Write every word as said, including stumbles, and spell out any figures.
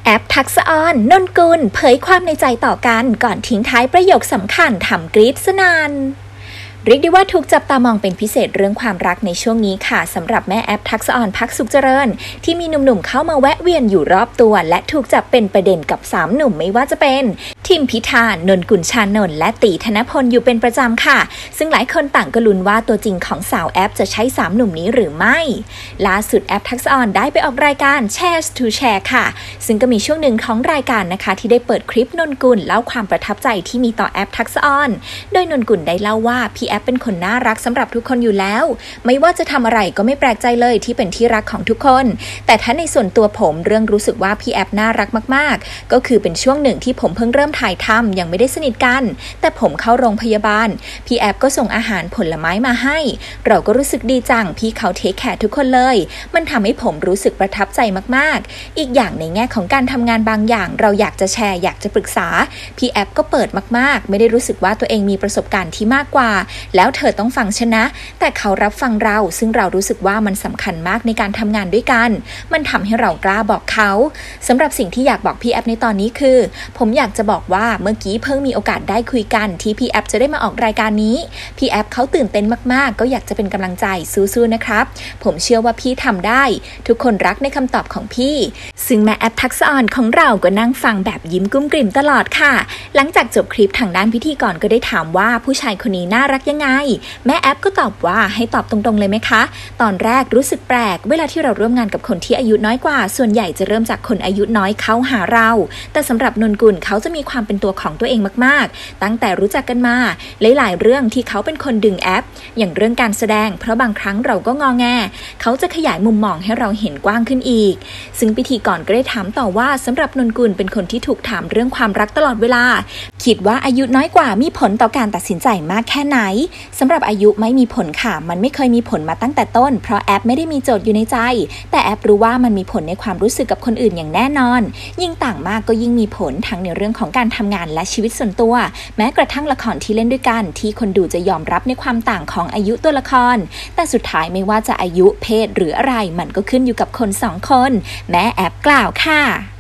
แอปทักษะออนนนกุลเผยความในใจต่อกันก่อนทิ้งท้ายประโยคสำคัญทำกรี๊ดสนั่นเรียกได้ว่าถูกจับตามองเป็นพิเศษเรื่องความรักในช่วงนี้ค่ะสำหรับแม่แอปทักษะออนภักสุขเจริญที่มีหนุ่มๆเข้ามาแวะเวียนอยู่รอบตัวและถูกจับเป็นประเด็นกับสามหนุ่มไม่ว่าจะเป็นทิมพิธานนกุลชานนท์และตีธนพลอยู่เป็นประจำค่ะซึ่งหลายคนต่างก็ลุ้นว่าตัวจริงของสาวแอปจะใช่สามหนุ่มนี้หรือไม่ล่าสุดแอปทักษะออนได้ไปออกรายการ Share to Share ค่ะซึ่งก็มีช่วงหนึ่งของรายการนะคะที่ได้เปิดคลิปนนกุลเล่าความประทับใจที่มีต่อแอปทักษะออนโดยนนกุลได้เล่าว่าพี่แอปเป็นคนน่ารักสำหรับทุกคนอยู่แล้วไม่ว่าจะทำอะไรก็ไม่แปลกใจเลยที่เป็นที่รักของทุกคนแต่ถ้าในส่วนตัวผมเรื่องรู้สึกว่าพี่แอปน่ารักมากๆก็คือเป็นช่วงหนึ่งที่ผมเพิ่งเริ่มถ่ายทำยังไม่ได้สนิทกันแต่ผมเข้าโรงพยาบาลพี่แอปก็ส่งอาหารผลไม้มาให้เราก็รู้สึกดีจังพี่เขาเทคแคร์ทุกคนเลยมันทำให้ผมรู้สึกประทับใจมากๆอีกอย่างในแง่ของการทำงานบางอย่างเราอยากจะแชร์อยากจะปรึกษาพี่แอปก็เปิดมากๆไม่ได้รู้สึกว่าตัวเองมีประสบการณ์ที่มากกว่าแล้วเธอต้องฟังฉันนะแต่เขารับฟังเราซึ่งเรารู้สึกว่ามันสำคัญมากในการทำงานด้วยกันมันทำให้เรากล้าบอกเขาสำหรับสิ่งที่อยากบอกพี่แอปในตอนนี้คือผมอยากจะบอกว่าเมื่อกี้เพิ่งมีโอกาสได้คุยกันที่พี่แอปจะได้มาออกรายการนี้พี่แอปเขาตื่นเต้นมากๆก็อยากจะเป็นกำลังใจสู้ๆนะครับผมเชื่อว่าพี่ทำได้ทุกคนรักในคำตอบของพี่ซึ่งแม่แอปทักษะออนของเราก็นั่งฟังแบบยิ้มกุ้มกลิ่มตลอดค่ะหลังจากจบคลิปทางด้านพิธีกรก็ได้ถามว่าผู้ชายคนนี้น่ารักยังไงแม่แอปก็ตอบว่าให้ตอบตรงๆเลยไหมคะตอนแรกรู้สึกแปลกเวลาที่เราร่วมงานกับคนที่อายุน้อยกว่าส่วนใหญ่จะเริ่มจากคนอายุน้อยเข้าหาเราแต่สำหรับนนกุลเขาจะมีความเป็นตัวของตัวเองมากๆตั้งแต่รู้จักกันมาหลายๆเรื่องที่เขาเป็นคนดึงแอปอย่างเรื่องการแสดงเพราะบางครั้งเราก็งอแงเขาจะขยายมุมมองให้เราเห็นกว้างขึ้นอีกซึ่งพิธีกรก็ได้ถามต่อว่าสำหรับนนกุลเป็นคนที่ถูกถามเรื่องความรักตลอดเวลาคิดว่าอายุน้อยกว่ามีผลต่อการตัดสินใจมากแค่ไหนสำหรับอายุไม่มีผลค่ะมันไม่เคยมีผลมาตั้งแต่ต้นเพราะแอปไม่ได้มีโจทย์อยู่ในใจแต่แอปรู้ว่ามันมีผลในความรู้สึกกับคนอื่นอย่างแน่นอนยิ่งต่างมากก็ยิ่งมีผลทั้งในเรื่องของการทำงานและชีวิตส่วนตัวแม้กระทั่งละครที่เล่นด้วยกันที่คนดูจะยอมรับในความต่างของอายุตัวละครแต่สุดท้ายไม่ว่าจะอายุเพศหรืออะไรมันก็ขึ้นอยู่กับคนสองคนแม้แอปกล่าวค่ะ